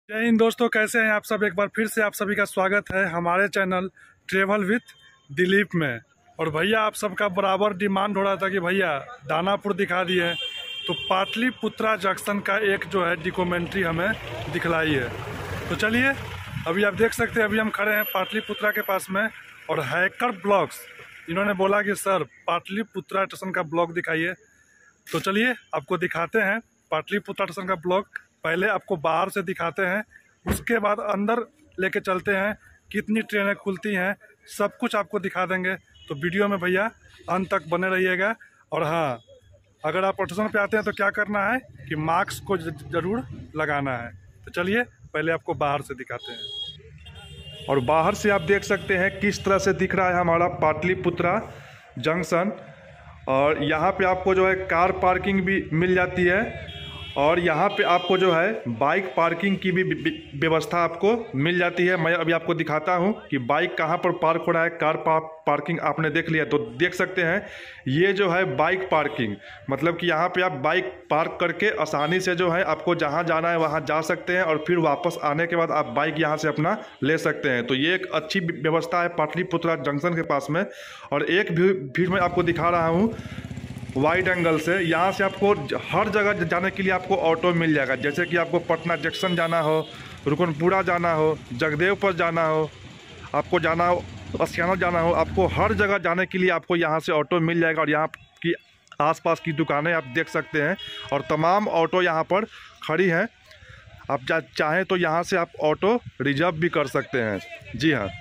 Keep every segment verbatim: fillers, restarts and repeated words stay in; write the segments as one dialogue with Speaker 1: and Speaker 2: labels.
Speaker 1: जय हिंद दोस्तों, कैसे हैं आप सब। एक बार फिर से आप सभी का स्वागत है हमारे चैनल ट्रेवल विथ दिलीप में। और भैया आप सबका बराबर डिमांड हो रहा था कि भैया दानापुर दिखा दिए, तो पाटलिपुत्रा जंक्शन का एक जो है डॉक्यूमेंट्री हमें दिखलाई है। तो चलिए, अभी आप देख सकते हैं, अभी हम खड़े हैं पाटलिपुत्रा के पास में। और हैकर ब्लॉग्स इन्होंने बोला कि सर पाटलिपुत्रा स्टेशन का ब्लॉग दिखाइए। तो चलिए आपको दिखाते हैं पाटलिपुत्रा स्टेशन का ब्लॉग। पहले आपको बाहर से दिखाते हैं, उसके बाद अंदर लेके चलते हैं, कितनी ट्रेनें खुलती हैं, सब कुछ आपको दिखा देंगे। तो वीडियो में भैया अंत तक बने रहिएगा। और हाँ, अगर आप स्टेशन पे आते हैं तो क्या करना है कि मास्क को ज़रूर लगाना है। तो चलिए पहले आपको बाहर से दिखाते हैं। और बाहर से आप देख सकते हैं किस तरह से दिख रहा है हमारा पाटलिपुत्रा जंक्शन। और यहाँ पे आपको जो है कार पार्किंग भी मिल जाती है, और यहाँ पे आपको जो है बाइक पार्किंग की भी व्यवस्था आपको मिल जाती है। मैं अभी आपको दिखाता हूँ कि बाइक कहाँ पर पार्क हो रहा है। कार पार्किंग आपने देख लिया तो देख सकते हैं, ये जो है बाइक पार्किंग, मतलब कि यहाँ पे आप बाइक पार्क करके आसानी से जो है आपको जहाँ जाना है वहाँ जा सकते हैं, और फिर वापस आने के बाद आप बाइक यहाँ से अपना ले सकते हैं। तो ये एक अच्छी व्यवस्था है पाटलिपुत्रा जंक्शन के पास में। और एक भीड़ में आपको दिखा रहा हूँ वाइड एंगल से, यहाँ से आपको हर जगह जाने के लिए आपको ऑटो मिल जाएगा। जैसे कि आपको पटना जंक्शन जाना हो, रुकनपुरा जाना हो, जगदेवपुर जाना हो, आपको जाना हो अस्याना जाना हो, आपको हर जगह जाने के लिए आपको यहाँ से ऑटो मिल जाएगा। और यहाँ की आसपास की दुकानें आप देख सकते हैं, और तमाम ऑटो यहाँ पर खड़ी हैं। आप जा चाहें तो यहाँ से आप ऑटो रिजर्व भी कर सकते हैं। जी हाँ,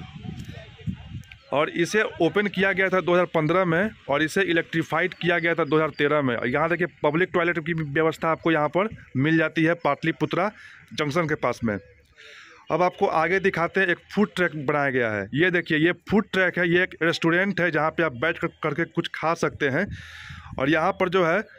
Speaker 1: और इसे ओपन किया गया था दो हज़ार पंद्रह में, और इसे इलेक्ट्रीफाइड किया गया था दो हज़ार तेरह में। यहाँ देखिए पब्लिक टॉयलेट की भी व्यवस्था आपको यहाँ पर मिल जाती है पाटलिपुत्रा जंक्शन के पास में। अब आपको आगे दिखाते हैं, एक फूड ट्रैक बनाया गया है। ये देखिए, ये फूड ट्रैक है, ये एक रेस्टोरेंट है जहाँ पर आप बैठ कर करके कुछ खा सकते हैं। और यहाँ पर जो है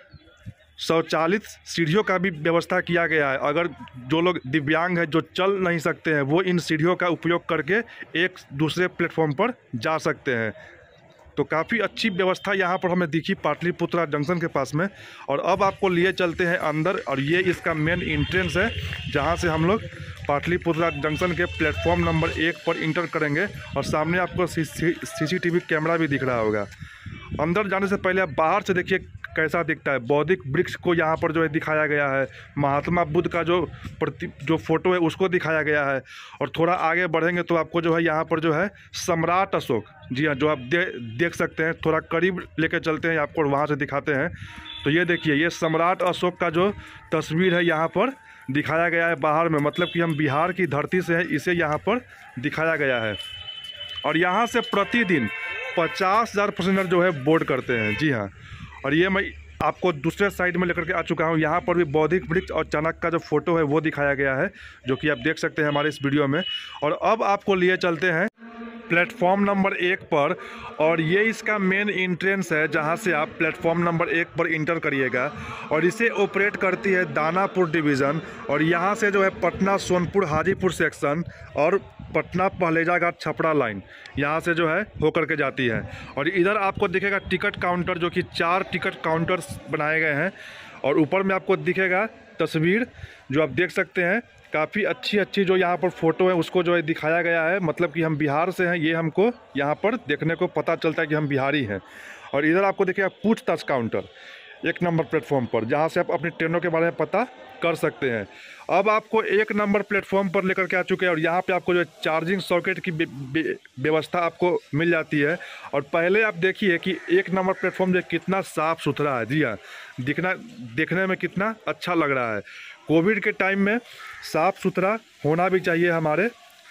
Speaker 1: शौचालित सीढ़ियों का भी व्यवस्था किया गया है। अगर जो लोग दिव्यांग हैं, जो चल नहीं सकते हैं, वो इन सीढ़ियों का उपयोग करके एक दूसरे प्लेटफॉर्म पर जा सकते हैं। तो काफ़ी अच्छी व्यवस्था यहाँ पर हमें दिखी पाटलिपुत्रा जंक्शन के पास में। और अब आपको लिए चलते हैं अंदर, और ये इसका मेन एंट्रेंस है, जहाँ से हम लोग पाटलिपुत्रा जंक्शन के प्लेटफॉर्म नंबर एक पर इंटर करेंगे। और सामने आपको C C T V camera भी दिख रहा होगा। अंदर जाने से पहले आप बाहर से देखिए कैसा दिखता है। बौद्धिक वृक्ष को यहाँ पर जो है दिखाया गया है, महात्मा बुद्ध का जो प्रति जो फोटो है उसको दिखाया गया है। और थोड़ा आगे बढ़ेंगे तो आपको जो है यहाँ पर जो है सम्राट अशोक, जी हाँ, जो आप दे, देख सकते हैं। थोड़ा करीब लेके चलते हैं आपको, वहाँ से दिखाते हैं। तो ये देखिए, ये सम्राट अशोक का जो तस्वीर है यहाँ पर दिखाया गया है बाहर में, मतलब कि हम बिहार की धरती से है, इसे यहाँ पर दिखाया गया है। और यहाँ से प्रतिदिन पचास हज़ार पैसेंजर जो है बोर्ड करते हैं। जी हाँ, और ये मैं आपको दूसरे साइड में लेकर के आ चुका हूँ। यहाँ पर भी बौद्धिक वृक्ष और चाणक्य का जो फोटो है वो दिखाया गया है, जो कि आप देख सकते हैं हमारे इस वीडियो में। और अब आपको लिए चलते हैं प्लेटफॉर्म नंबर एक पर, और ये इसका मेन एंट्रेंस है जहाँ से आप प्लेटफॉर्म नंबर एक पर इंटर करिएगा। और इसे ऑपरेट करती है दानापुर डिवीज़न। और यहाँ से जो है पटना सोनपुर हाजीपुर सेक्शन और पटना पहलेजा घाट छपरा लाइन यहाँ से जो है होकर के जाती है। और इधर आपको दिखेगा टिकट काउंटर, जो कि चार टिकट काउंटर्स बनाए गए हैं। और ऊपर में आपको दिखेगा तस्वीर, जो आप देख सकते हैं। काफ़ी अच्छी अच्छी जो यहाँ पर फ़ोटो है उसको जो है दिखाया गया है, मतलब कि हम बिहार से हैं, ये हमको यहाँ पर देखने को पता चलता है कि हम बिहारी हैं। और इधर आपको दिखेगा पूछताछ काउंटर एक नंबर प्लेटफॉर्म पर, जहाँ से आप अपनी ट्रेनों के बारे में पता कर सकते हैं। अब आपको एक नंबर प्लेटफॉर्म पर लेकर के आ चुके हैं, और यहाँ पे आपको जो चार्जिंग सॉकेट की व्यवस्था आपको मिल जाती है। और पहले आप देखिए कि एक नंबर प्लेटफॉर्म जो कितना साफ़ सुथरा है। जी हाँ, दिखना देखने में कितना अच्छा लग रहा है। कोविड के टाइम में साफ़ सुथरा होना भी चाहिए हमारे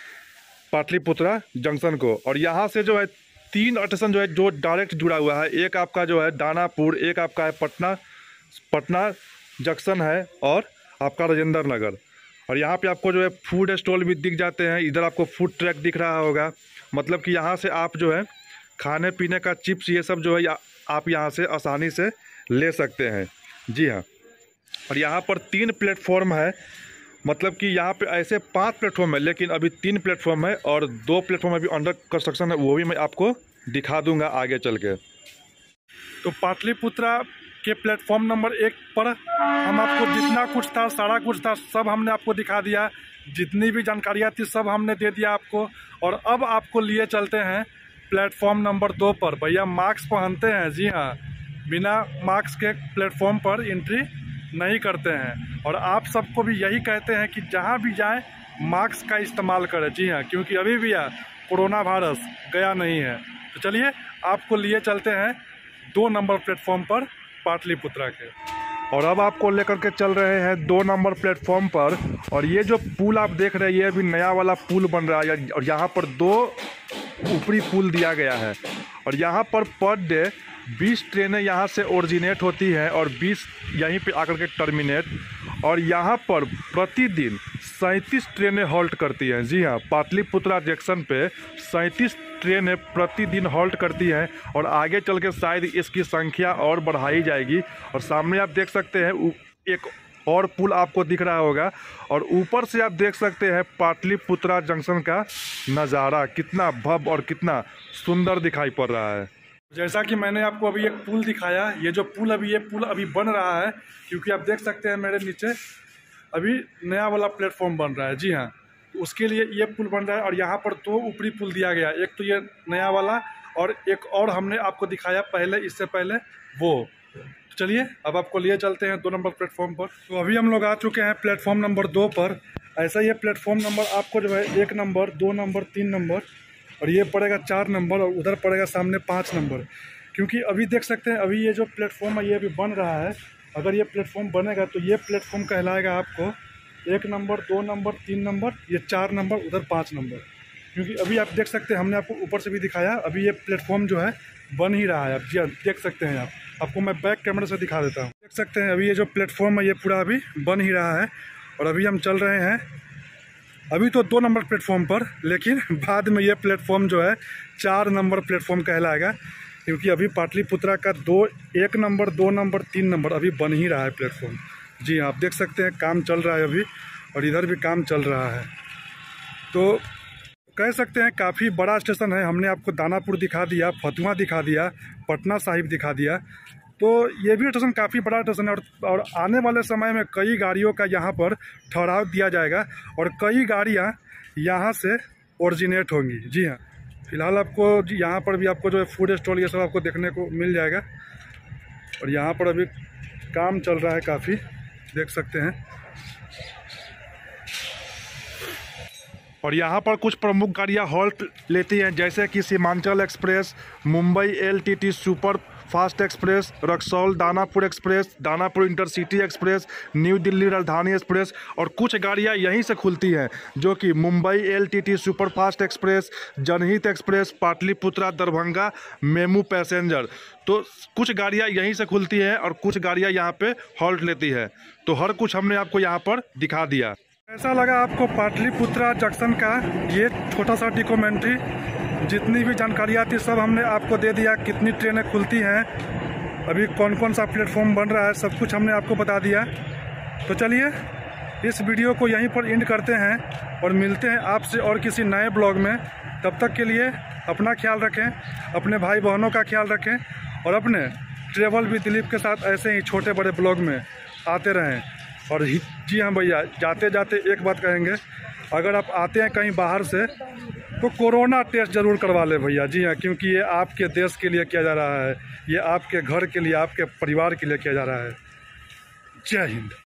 Speaker 1: पाटलिपुत्रा जंक्शन को। और यहाँ से जो है तीन स्टेशन जो है जो डायरेक्ट जुड़ा हुआ है। एक आपका जो है दानापुर, एक आपका है पटना पटना जंक्शन है, और आपका राजेंद्र नगर। और यहाँ पे आपको जो है फूड स्टॉल भी दिख जाते हैं। इधर आपको फूड ट्रैक दिख रहा होगा, मतलब कि यहाँ से आप जो है खाने पीने का चिप्स ये सब जो है आप यहाँ से आसानी से ले सकते हैं। जी हाँ, और यहाँ पर तीन प्लेटफॉर्म है, मतलब कि यहाँ पे ऐसे पांच प्लेटफॉर्म है, लेकिन अभी तीन प्लेटफॉर्म है, और दो प्लेटफॉर्म अभी अंडर कंस्ट्रक्शन है, वो भी मैं आपको दिखा दूंगा आगे चल के। तो पाटलिपुत्रा
Speaker 2: के प्लेटफॉर्म नंबर एक पर हम आपको जितना कुछ था, सारा कुछ था, सब हमने आपको दिखा दिया। जितनी भी जानकारियाँ थी सब हमने दे दिया आपको। और अब आपको लिए चलते हैं प्लेटफॉर्म नंबर दो पर। भैया मास्क पहनते हैं, जी हाँ, बिना मास्क के प्लेटफॉर्म पर एंट्री नहीं करते हैं। और आप सबको भी यही कहते हैं कि जहाँ भी जाएं मास्क का इस्तेमाल करें, जी हाँ, क्योंकि अभी भी यार कोरोना वायरस गया नहीं है। तो चलिए आपको लिए चलते हैं दो नंबर प्लेटफॉर्म पर पाटलिपुत्रा के।
Speaker 1: और अब आपको लेकर के चल रहे हैं दो नंबर प्लेटफॉर्म पर। और ये जो पुल आप देख रहे हैं ये अभी नया वाला पुल बन रहा है और यहाँ पर दो ऊपरी पुल दिया गया है। और यहाँ पर पर डे बीस ट्रेनें यहाँ से ओरिजिनेट होती हैं और बीस यहीं पे आकर के टर्मिनेट। और यहाँ पर प्रतिदिन सैंतीस ट्रेनें हॉल्ट करती हैं। जी हाँ, पाटलिपुत्रा जंक्शन पे सैंतीस ट्रेनें प्रतिदिन हॉल्ट करती हैं और आगे चल के शायद इसकी संख्या और बढ़ाई जाएगी। और सामने आप देख सकते हैं एक और पुल आपको दिख रहा होगा और ऊपर से आप देख सकते हैं पाटलिपुत्रा जंक्शन का नज़ारा कितना भव्य और कितना सुंदर दिखाई पड़ रहा है।
Speaker 2: जैसा कि मैंने आपको अभी एक पुल दिखाया, ये जो पुल अभी ये पुल अभी बन रहा है, क्योंकि आप देख सकते हैं मेरे नीचे अभी नया वाला प्लेटफॉर्म बन रहा है। जी हाँ, तो उसके लिए ये पुल बन रहा है और यहाँ पर दो ऊपरी पुल दिया गया, एक तो ये नया वाला और एक और हमने आपको दिखाया पहले, इससे पहले वो। तो चलिए अब आपको लिए चलते हैं दो नंबर प्लेटफॉर्म पर। तो अभी हम लोग आ चुके हैं प्लेटफॉर्म नंबर दो पर। ऐसा ये प्लेटफॉर्म नंबर आपको जो है एक नंबर, दो नंबर, तीन नंबर और ये पड़ेगा चार नंबर और उधर पड़ेगा सामने पाँच नंबर। क्योंकि अभी देख सकते हैं अभी ये जो प्लेटफॉर्म है ये अभी बन रहा है। अगर ये प्लेटफॉर्म बनेगा तो ये प्लेटफॉर्म कहलाएगा आपको एक नंबर, दो नंबर, तीन नंबर, ये चार नंबर, उधर पाँच नंबर। क्योंकि अभी आप देख सकते हैं हमने आपको ऊपर से भी दिखाया, अभी ये प्लेटफॉर्म जो है बन ही रहा है। आप जी देख सकते हैं, आप आपको मैं बैक कैमरे से दिखा देता हूँ। देख सकते हैं अभी ये जो प्लेटफॉर्म है ये पूरा अभी बन ही रहा है और अभी हम चल रहे हैं अभी तो दो नंबर प्लेटफॉर्म पर, लेकिन बाद में ये प्लेटफॉर्म जो है चार नंबर प्लेटफॉर्म कहलाएगा। क्योंकि अभी पाटलिपुत्रा का दो एक नंबर, दो नंबर, तीन नंबर अभी बन ही रहा है प्लेटफॉर्म। जी हाँ, आप देख सकते हैं काम चल रहा है अभी और इधर भी काम चल रहा है। तो कह सकते हैं काफ़ी बड़ा स्टेशन है। हमने आपको दानापुर दिखा दिया, फतुहा दिखा दिया, पटना साहिब दिखा दिया। तो ये भी स्टेशन काफ़ी बड़ा स्टेशन है और, और आने वाले समय में कई गाड़ियों का यहाँ पर ठहराव दिया जाएगा और कई गाड़ियाँ यहाँ से ओरिजिनेट होंगी। जी हाँ, फिलहाल आपको यहाँ पर भी आपको जो है फूड स्टॉल ये सब आपको देखने को मिल जाएगा। और यहाँ पर अभी काम चल रहा है काफ़ी, देख सकते हैं।
Speaker 1: और यहाँ पर कुछ प्रमुख गाड़ियाँ हॉल्ट लेती हैं, जैसे कि Seemanchal express, Mumbai LTT super fast express, Raxaul Danapur express, Danapur intercity express, new Delhi Rajdhani express. और कुछ गाड़ियाँ यहीं से खुलती हैं जो कि Mumbai LTT super fast express, Janhit express, Pataliputra Darbhanga MEMU passenger. तो कुछ गाड़ियाँ यहीं से खुलती हैं और कुछ गाड़ियाँ यहाँ पे हॉल्ट लेती है। तो हर कुछ हमने आपको यहाँ पर दिखा दिया।
Speaker 2: कैसा लगा आपको पाटलिपुत्रा जंक्शन का ये छोटा सा डॉक्यूमेंट्री? जितनी भी जानकारियाँ थी सब हमने आपको दे दिया, कितनी ट्रेनें खुलती हैं, अभी कौन कौन सा प्लेटफॉर्म बन रहा है, सब कुछ हमने आपको बता दिया। तो चलिए इस वीडियो को यहीं पर एंड करते हैं और मिलते हैं आपसे और किसी नए ब्लॉग में। तब तक के लिए अपना ख्याल रखें, अपने भाई बहनों का ख्याल रखें और अपने ट्रेवल विद दिलीप के साथ ऐसे ही छोटे बड़े ब्लॉग में आते रहें। और जी हाँ भैया, जाते जाते एक बात कहेंगे, अगर आप आते हैं कहीं बाहर से तो कोरोना टेस्ट ज़रूर करवा ले भैया। जी हाँ, क्योंकि ये आपके देश के लिए किया जा रहा है, ये आपके घर के लिए, आपके परिवार के लिए किया जा रहा है। जय हिंद।